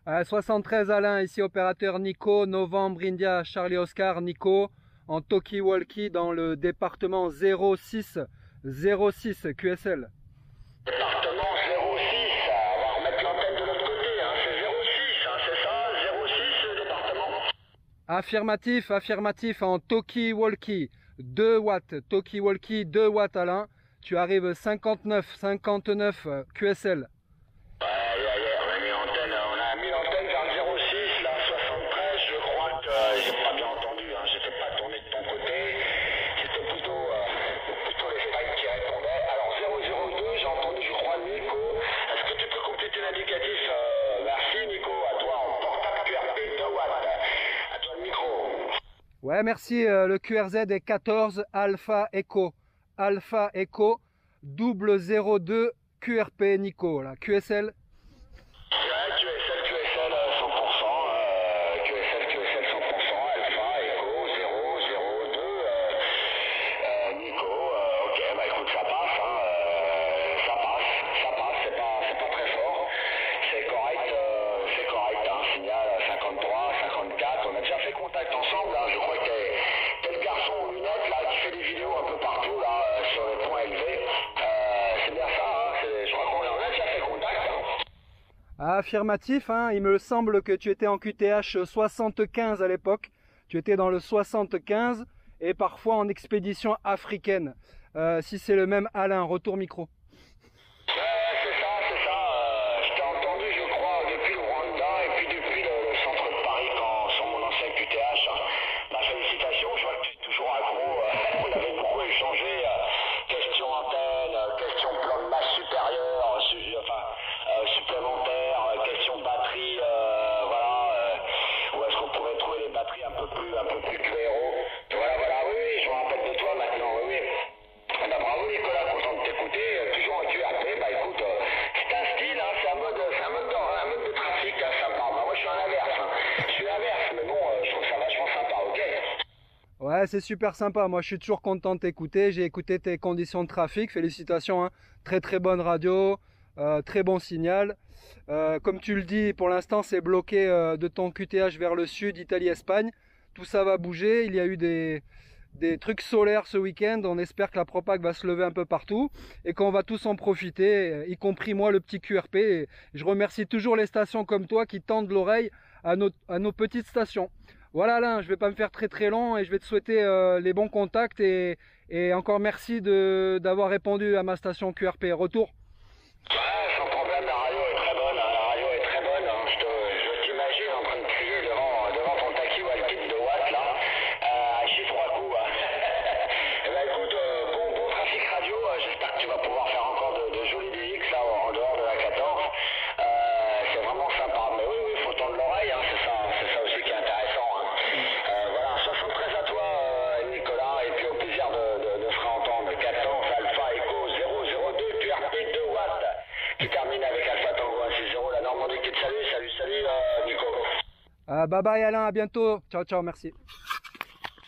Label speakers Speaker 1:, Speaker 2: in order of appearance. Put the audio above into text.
Speaker 1: 73 Alain, ici opérateur Nico, Novembre India Charlie Oscar Nico, en talkie-walkie dans le département 06 QSL.
Speaker 2: Département 06, on va remettre l'antenne de l'autre côté, hein. C'est 06, hein, c'est ça, 06 département.
Speaker 1: Affirmatif en talkie-walkie, 2 watts, talkie-walkie 2 watts Alain, tu arrives 59 QSL.
Speaker 2: On a mis l'antenne vers le 06, là, 73, je crois que j'ai pas bien entendu, hein, j'étais pas tourné de ton côté, c'était plutôt les spikes qui répondaient. Alors 002, j'ai entendu, je crois, Nico. Est-ce que tu peux compléter l'indicatif? Merci Nico, à toi, en portable QRP 2 watts. À toi le micro.
Speaker 1: Ouais, merci, le QRZ est 14 Alpha Echo. Alpha Echo, 002 QRP Nico, là, QSL.
Speaker 2: Ouais, QSL 100%, QSL 100%, Alpha, Echo, 002, Nico, ok, bah écoute, ça passe, hein, ça passe, c'est pas très fort, c'est correct, hein, signal 53, 54, on a déjà fait contact ensemble, hein, je crois que t'es le garçon aux lunettes, là, qui fait des vidéos un peu partout, là, sur les points élevés, c'est bien ça, hein, je crois qu'on a déjà fait contact, hein.
Speaker 1: Affirmatif, hein, il me semble que tu étais en QTH 75 à l'époque. Tu étais dans le 75 et parfois en expédition africaine. Si c'est le même Alain, retour micro.
Speaker 2: C'est ça, je t'ai entendu, je crois, depuis le Rwanda et puis depuis le centre de Paris sur mon ancien QTH. Bah, félicitations, je vois que tu es toujours accro. On avait beaucoup échangé, questions antennes, questions plan de masse supérieure, supplémentaires, questions batterie, voilà. Où est-ce qu'on pourrait trouver les batteries un peu plus QRO. Voilà, oui, je me rappelle de toi maintenant, oui. Bah, bravo Nicolas, content de t'écouter, toujours en QRP, bah écoute, c'est un style, hein, c'est un mode de trafic, hein, sympa. Bah, moi je suis un inverse, hein. Mais bon, je trouve ça vachement sympa, ok?
Speaker 1: Ouais, c'est super sympa. Moi, je suis toujours content de t'écouter. J'ai écouté tes conditions de trafic. Félicitations, hein. Très très bonne radio, très bon signal. Comme tu le dis, pour l'instant, c'est bloqué de ton QTH vers le sud, Italie-Espagne. Tout ça va bouger. Il y a eu des trucs solaires ce week-end. On espère que la propague va se lever un peu partout et qu'on va tous en profiter, y compris moi, le petit QRP. Et je remercie toujours les stations comme toi qui tendent l'oreille à nos petites stations. Voilà Alain, je vais pas me faire très très long et je vais te souhaiter les bons contacts et encore merci d'avoir répondu à ma station QRP. Retour.
Speaker 2: Ouais, sans problème, la radio est très bonne, hein, hein. Je t'imagine en train de crier devant ton talkie-walkie de 2 watts, là, à chiffre à coup, hein. Eh ben écoute, bon trafic radio, j'espère que tu vas pouvoir faire encore de jolis DX, là, en dehors de la 14. C'est vraiment sympa, mais oui, faut tendre l'oreille, hein, c'est ça aussi qui est intéressant, hein. Voilà, 73 à toi, Nicolas, et puis au plaisir de se réentendre. 14 Alpha Echo 002 QRP 2 watts, qui termine avec Alpha Tango 160, la Normandie qui te salue, salut Nico.
Speaker 1: Bye bye Alain, à bientôt. Ciao, merci.